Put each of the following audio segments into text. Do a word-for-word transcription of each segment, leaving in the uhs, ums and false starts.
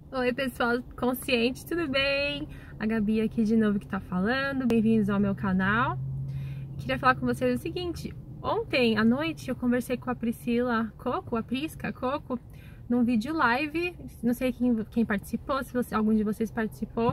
Oi pessoal consciente, tudo bem? A Gabi aqui de novo que tá falando, bem-vindos ao meu canal. Queria falar com vocês o seguinte: ontem à noite eu conversei com a Priscila Coco, a Prisca Coco, num vídeo live, não sei quem, quem participou, se você, algum de vocês participou,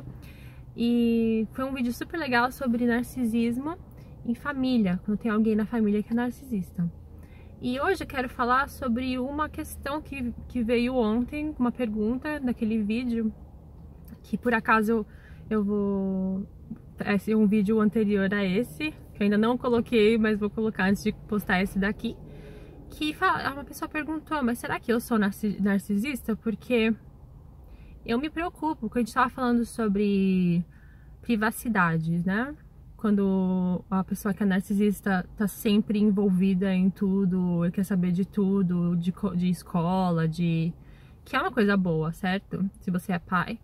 e foi um vídeo super legal sobre narcisismo em família, quando tem alguém na família que é narcisista. E hoje eu quero falar sobre uma questão que, que veio ontem, uma pergunta daquele vídeo, que por acaso eu, eu vou... Esse é um vídeo anterior a esse, que eu ainda não coloquei, mas vou colocar antes de postar esse daqui. Que fala, uma pessoa perguntou, mas será que eu sou narcisista? Porque eu me preocupo, porque a gente estava falando sobre privacidade, né? Quando a pessoa que é narcisista tá sempre envolvida em tudo, quer saber de tudo, de, de escola, de... que é uma coisa boa, certo? Se você é pai.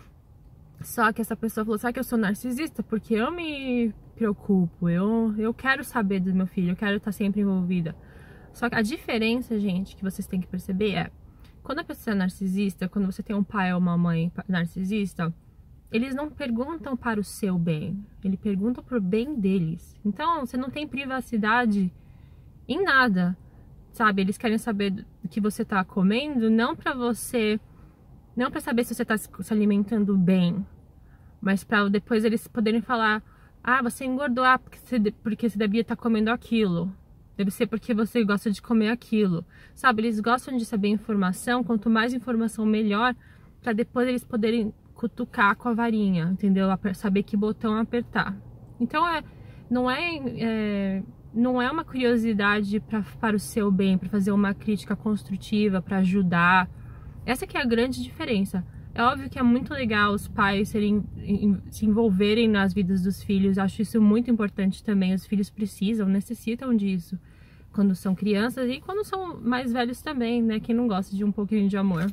Só que essa pessoa falou, será que eu sou narcisista? Porque eu me preocupo, eu, eu quero saber do meu filho, eu quero estar sempre envolvida. Só que a diferença, gente, que vocês têm que perceber é, quando a pessoa é narcisista, quando você tem um pai ou uma mãe narcisista, eles não perguntam para o seu bem, eles perguntam para o bem deles. Então, você não tem privacidade em nada, sabe? Eles querem saber do que você está comendo, não para você, não para saber se você está se alimentando bem, mas para depois eles poderem falar, ah, você engordou, ah, porque você, porque você devia estar comendo aquilo. Deve ser porque você gosta de comer aquilo, sabe? Eles gostam de saber informação, quanto mais informação melhor, para depois eles poderem cutucar com a varinha, entendeu? Saber que botão apertar. Então é, não é, é não é uma curiosidade pra, para o seu bem, para fazer uma crítica construtiva, para ajudar. Essa que é a grande diferença. É óbvio que é muito legal os pais serem, se envolverem nas vidas dos filhos. Acho isso muito importante também. Os filhos precisam, necessitam disso quando são crianças e quando são mais velhos também, né? Quem não gosta de um pouquinho de amor.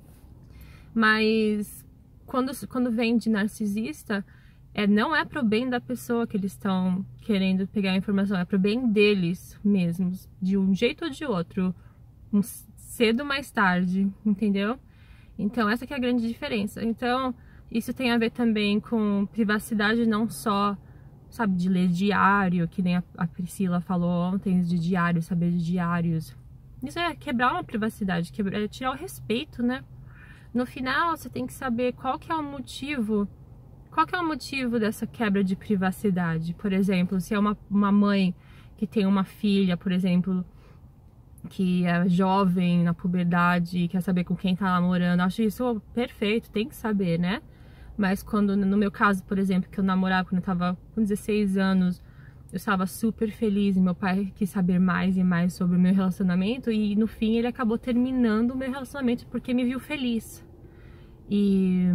Mas Quando, quando vem de narcisista, é, não é pro bem da pessoa que eles estão querendo pegar a informação, é pro bem deles mesmos, de um jeito ou de outro, um cedo ou mais tarde, entendeu? Então essa que é a grande diferença. Então isso tem a ver também com privacidade, não só, sabe, de ler diário, que nem a, a Priscila falou ontem, de diário, saber de diários. Isso é quebrar uma privacidade, quebrar, é tirar o respeito, né? No final, você tem que saber qual que é o motivo, qual que é o motivo dessa quebra de privacidade. Por exemplo, se é uma, uma mãe que tem uma filha, por exemplo, que é jovem, na puberdade, quer saber com quem tá namorando, acho isso perfeito, tem que saber, né? Mas quando, no meu caso, por exemplo, que eu namorava quando eu tava com dezesseis anos, eu estava super feliz e meu pai quis saber mais e mais sobre o meu relacionamento e no fim ele acabou terminando o meu relacionamento porque me viu feliz. E,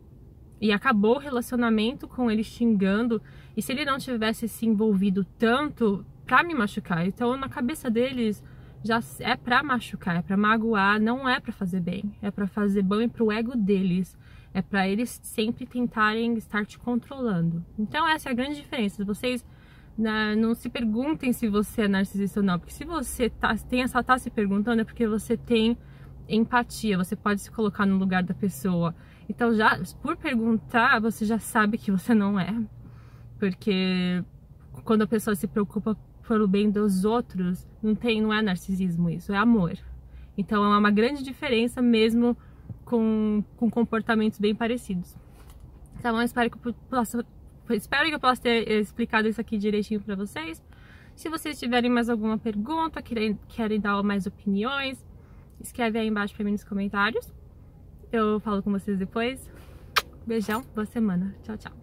e acabou o relacionamento com ele xingando, e se ele não tivesse se envolvido tanto pra me machucar, então na cabeça deles já é pra machucar, é pra magoar, não é pra fazer bem, é pra fazer bem pro ego deles, é pra eles sempre tentarem estar te controlando. Então essa é a grande diferença. Vocês Na, não se perguntem se você é narcisista ou não, porque se você tá, tem, só tá se perguntando é porque você tem empatia, você pode se colocar no lugar da pessoa. Então já, por perguntar, você já sabe que você não é. Porque quando a pessoa se preocupa pelo bem dos outros, não, tem, não é narcisismo isso, é amor. Então é uma grande diferença mesmo com, com comportamentos bem parecidos. Então eu espero que eu possa... Espero que eu possa ter explicado isso aqui direitinho pra vocês. Se vocês tiverem mais alguma pergunta, querem, querem dar mais opiniões, escreve aí embaixo pra mim nos comentários. Eu falo com vocês depois. Beijão, boa semana. Tchau, tchau.